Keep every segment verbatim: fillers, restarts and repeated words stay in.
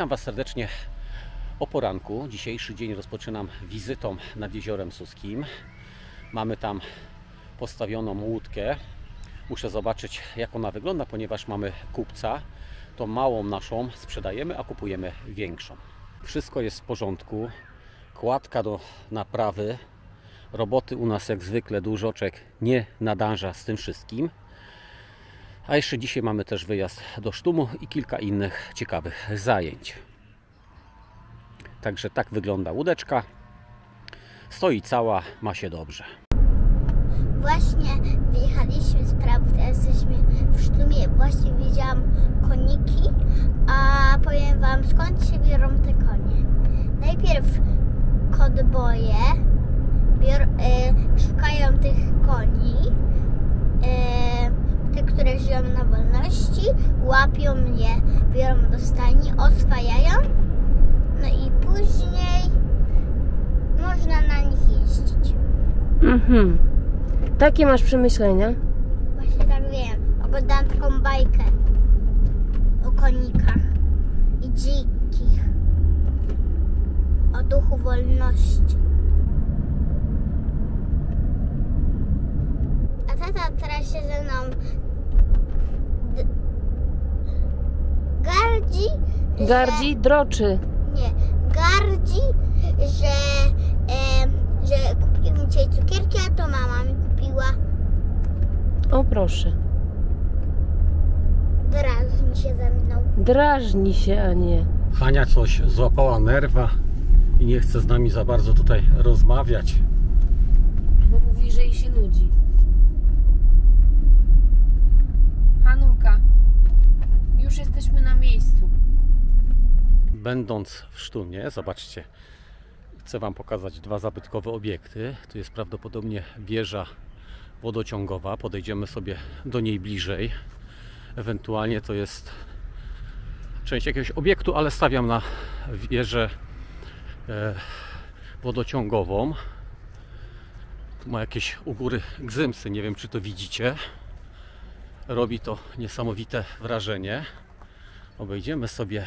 Witam Was serdecznie o poranku. Dzisiejszy dzień rozpoczynam wizytą nad Jeziorem Suskim. Mamy tam postawioną łódkę. Muszę zobaczyć, jak ona wygląda, ponieważ mamy kupca. Tą małą naszą sprzedajemy, a kupujemy większą. Wszystko jest w porządku. Kładka do naprawy. Roboty u nas jak zwykle dużo. Człowiek nie nadąża z tym wszystkim. A jeszcze dzisiaj mamy też wyjazd do sztumu i kilka innych ciekawych zajęć. Także tak wygląda łódeczka. Stoi cała, ma się dobrze. Właśnie wyjechaliśmy z prawy, teraz jesteśmy w sztumie. Właśnie widziałam koniki, a powiem Wam, skąd się biorą te konie. Najpierw kowboje bior, y, szukają tych koni, y, te, które żyją na wolności, łapią je, biorą do stajni, oswajają, no i później można na nich jeździć. Mhm. Takie masz przemyślenia? Właśnie tak wiem. Oglądałam taką bajkę o konikach i dzikich, o duchu wolności. A tata teraz się ze mną d- gardzi, Gardzi, droczy. że, nie, gardzi, że, e, że kupił mi dzisiaj cukierki, a to mama mi kupiła. O proszę. Drażni się ze mną. Drażni się, a nie. Hania coś złapała nerwa i nie chce z nami za bardzo tutaj rozmawiać. Bo mówi, że jej się nudzi. Hanulka, już jesteśmy na miejscu. Będąc w sztumie, zobaczcie, chcę Wam pokazać dwa zabytkowe obiekty. Tu jest prawdopodobnie wieża wodociągowa. Podejdziemy sobie do niej bliżej. Ewentualnie to jest część jakiegoś obiektu, ale stawiam na wieżę e, wodociągową. Tu ma jakieś u góry gzymsy, nie wiem, czy to widzicie. Robi to niesamowite wrażenie. Obejdziemy sobie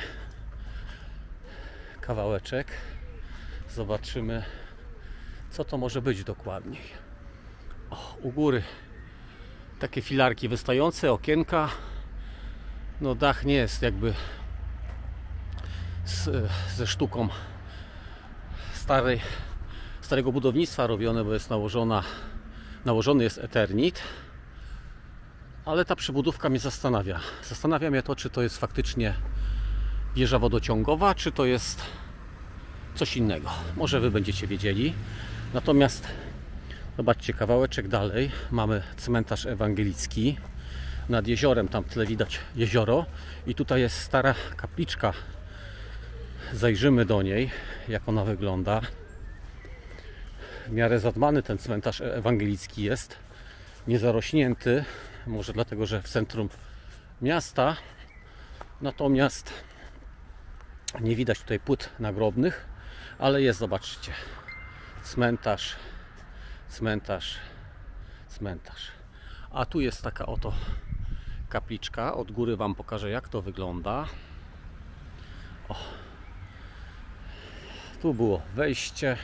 kawałeczek. Zobaczymy, co to może być dokładniej. O, u góry takie filarki wystające, okienka. No dach nie jest jakby z, ze sztuką starej, starego budownictwa robione, bo jest nałożona, nałożony jest eternit. Ale ta przybudówka mnie zastanawia. Zastanawia mnie to, czy to jest faktycznie wieża wodociągowa, czy to jest coś innego. Może Wy będziecie wiedzieli. Natomiast zobaczcie, kawałeczek dalej mamy cmentarz ewangelicki. Nad jeziorem, tam w tle widać jezioro. I tutaj jest stara kapliczka. Zajrzymy do niej, jak ona wygląda. W miarę zadbany ten cmentarz ewangelicki jest. Niezarośnięty. Może dlatego, że w centrum miasta. Natomiast nie widać tutaj płyt nagrobnych. Ale jest, zobaczcie. Cmentarz. Cmentarz. Cmentarz. A tu jest taka oto kapliczka. Od góry Wam pokażę, jak to wygląda. O. Tu było wejście.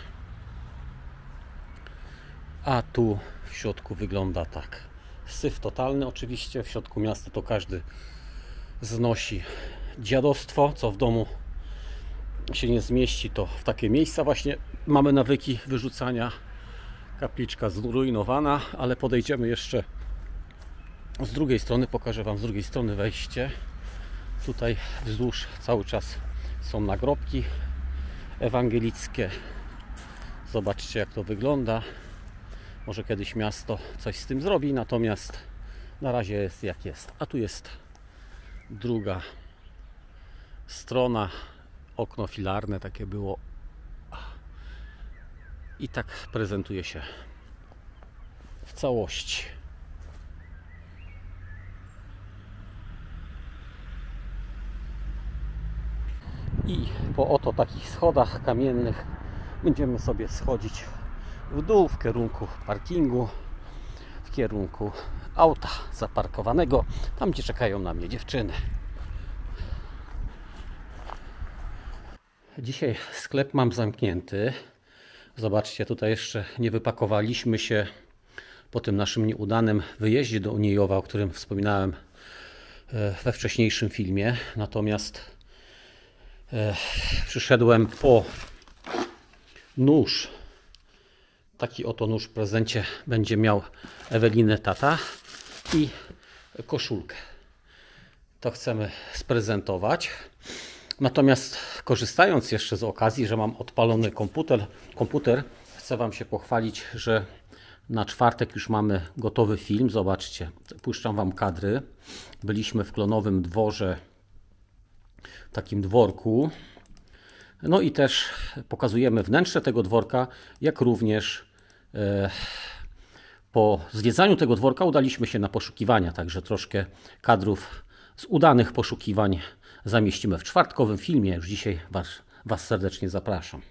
A tu w środku wygląda tak. Syf totalny oczywiście. W środku miasta to każdy znosi dziadostwo, co w domu się nie zmieści, to w takie miejsca właśnie mamy nawyki wyrzucania. Kapliczka zrujnowana, ale podejdziemy jeszcze z drugiej strony. Pokażę Wam z drugiej strony wejście. Tutaj wzdłuż cały czas są nagrobki ewangelickie. Zobaczcie, jak to wygląda. Może kiedyś miasto coś z tym zrobi, natomiast na razie jest jak jest. A tu jest druga strona. Okno filarne takie było. I tak prezentuje się w całości. I po oto takich schodach kamiennych będziemy sobie schodzić w dół w kierunku parkingu, w kierunku auta zaparkowanego, tam gdzie czekają na mnie dziewczyny. Dzisiaj sklep mam zamknięty. Zobaczcie, tutaj jeszcze nie wypakowaliśmy się po tym naszym nieudanym wyjeździe do Uniejowa, o którym wspominałem we wcześniejszym filmie. Natomiast e, przyszedłem po nóż. Taki oto nóż w prezencie będzie miał Eweliny tata i koszulkę. To chcemy sprezentować. Natomiast korzystając jeszcze z okazji, że mam odpalony komputer, komputer, chcę Wam się pochwalić, że na czwartek już mamy gotowy film. Zobaczcie, puszczam Wam kadry. Byliśmy w Klonowym Dworze, takim dworku. No i też pokazujemy wnętrze tego dworka, jak również e, po zwiedzaniu tego dworka udaliśmy się na poszukiwania. Także troszkę kadrów z udanych poszukiwań zamieścimy w czwartkowym filmie. Już dzisiaj Was, was serdecznie zapraszam.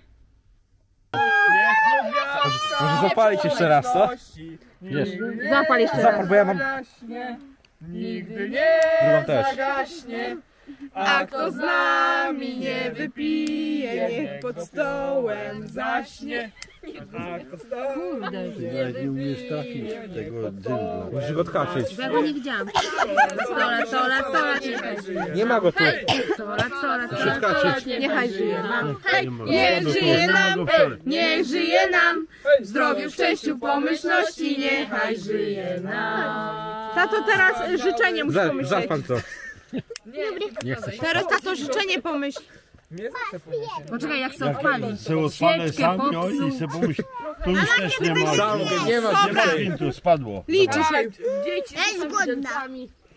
Może zapalić jeszcze raz, co? Wiesz, Zapal jeszcze Zapal, bo ja mam... Nigdy nie Drugą też. zagaśnie, a kto z nami nie wypije, niech pod stołem zaśnie. A kto z nami nie wypije, tego dymu. Musisz go odhaczyć. Ja go nie widziałam. sto lat, sto lat, sto lat, niechaj żyje. Nie ma go tu. sto lat, sto lat, sto lat, Odhaczyć. niechaj żyje nam. niech żyje nam, niech żyje nam, w zdrowiu, w szczęściu, pomyślności, niechaj żyje nam. Tato, teraz życzenie muszę Za, pomyśleć. zapal to. Teraz tato życzenie pomyśl. Poczekaj, jak chcę odpalić. Se odpalę Świeczkę sam popsuł. i se pomyśl, to już też nie ma. Sam nie ma, nie ma. Tu spadło. Liczy się. Dzieci Ja jest głodna.